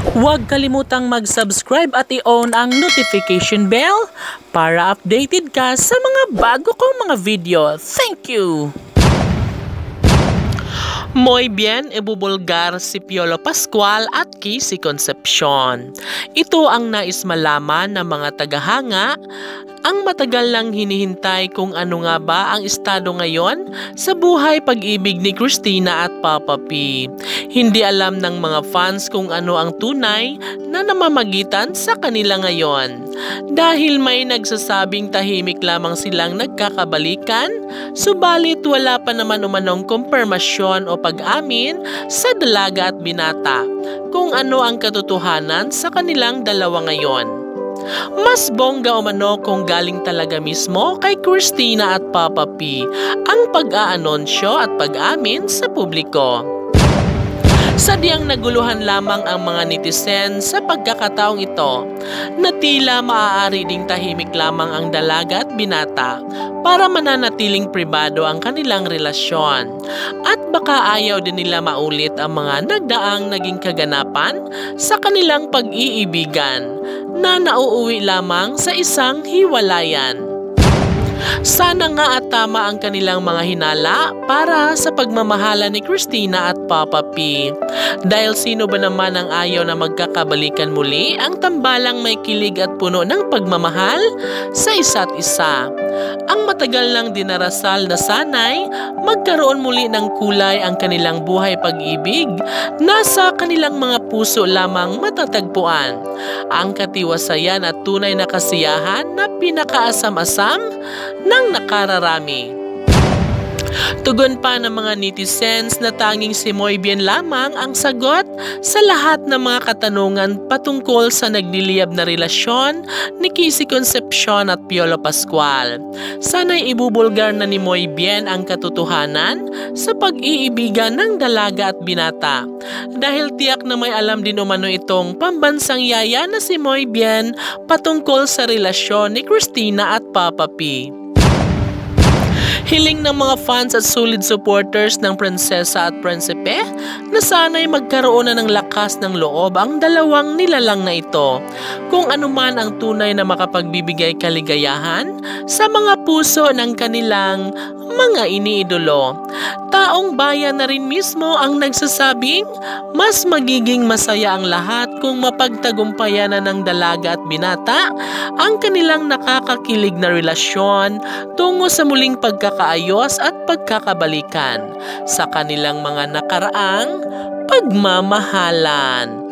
Huwag kalimutang mag-subscribe at i-on ang notification bell para updated ka sa mga bago kong mga video. Thank you! Muy bien, ibubulgar si Piolo Pascual at Kissy Concepcion. Ito ang nais malaman ng mga tagahanga, ang matagal lang hinihintay kung ano nga ba ang estado ngayon sa buhay pag-ibig ni Christina at Papa P. Hindi alam ng mga fans kung ano ang tunay na namamagitan sa kanila ngayon. Dahil may nagsasabing tahimik lamang silang nagkakabalikan, subalit wala pa naman umanong kumpirmasyon o pag-amin sa dalaga at binata kung ano ang katotohanan sa kanilang dalawa ngayon. Mas bongga umano kung galing talaga mismo kay Christina at Papa P ang pag-aanonsyo at pag-amin sa publiko. Sadyang naguluhan lamang ang mga netizen sa pagkakataong ito na tila maaari ding tahimik lamang ang dalaga at binata para mananatiling pribado ang kanilang relasyon at baka ayaw din nila maulit ang mga nagdaang naging kaganapan sa kanilang pag-iibigan na nauuwi lamang sa isang hiwalayan. Sana nga at tama ang kanilang mga hinala para sa pagmamahala ni Christina at Papa P. Dahil sino ba naman ang ayaw na magkakabalikan muli ang tambalang may kilig at puno ng pagmamahal sa isa't isa. Ang matagal lang dinarasal na sanay magkaroon muli ng kulay ang kanilang buhay pag-ibig, nasa kanilang mga puso lamang matatagpuan ang katiwasayan at tunay na kasiyahan na pinakaasam-asam ng nakararami. Tugon pa ng mga netizens na tanging si Muy Bien lamang ang sagot sa lahat ng mga katanungan patungkol sa nagliliyab na relasyon ni Kissy Concepcion at Piolo Pascual. Sana'y ibubulgar na ni Muy Bien ang katotohanan sa pag-iibigan ng dalaga at binata. Dahil tiyak na may alam din umano itong pambansang yaya na si Muy Bien patungkol sa relasyon ni Christina at Papa P. Hiling ng mga fans at solid supporters ng prinsesa at prinsipe na sana'y magkaroon na ng lakas ng loob ang dalawang nilalang na ito kung anuman ang tunay na makapagbibigay kaligayahan sa mga puso ng kanilang mga iniidolo. Taong bayan na rin mismo ang nagsasabing mas magiging masaya ang lahat kung mapagtagumpayan na ng dalaga at binata ang kanilang nakakakilig na relasyon tungo sa muling pagkakaayos at pagkakabalikan sa kanilang mga nakaraang pagmamahalan.